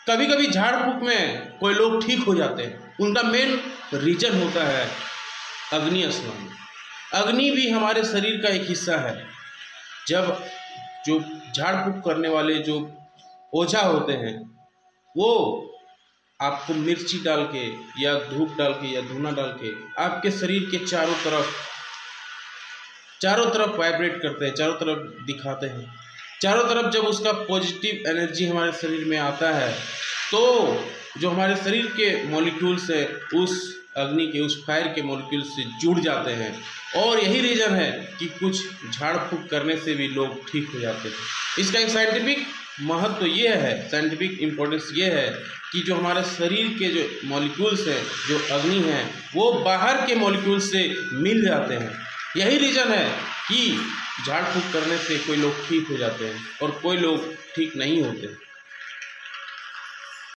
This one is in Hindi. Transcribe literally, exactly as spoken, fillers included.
कभी कभी झाड़ फूक में कोई लोग ठीक हो जाते हैं, उनका मेन रीजन होता है अग्नि स्नान। अग्नि भी हमारे शरीर का एक हिस्सा है। जब जो झाड़ फूक करने वाले जो ओझा होते हैं वो आपको मिर्ची डाल के या धूप डाल के या धुआं डाल के आपके शरीर के चारों तरफ चारों तरफ वाइब्रेट करते हैं, चारों तरफ दिखाते हैं। चारों तरफ जब उसका पॉजिटिव एनर्जी हमारे शरीर में आता है तो जो हमारे शरीर के मॉलिक्यूल्स है उस अग्नि के, उस फायर के मॉलिक्यूल्स से जुड़ जाते हैं। और यही रीज़न है कि कुछ झाड़ फूक करने से भी लोग ठीक हो जाते हैं। इसका एक साइंटिफिक महत्व तो ये है, साइंटिफिक इम्पोर्टेंस ये है कि जो हमारे शरीर के जो मॉलिक्यूल्स हैं, जो अग्नि हैं, वो बाहर के मॉलिक्यूल्स से मिल जाते हैं। यही रीज़न है कि झाड़ फूक करने से कोई लोग ठीक हो जाते हैं और कोई लोग ठीक नहीं होते।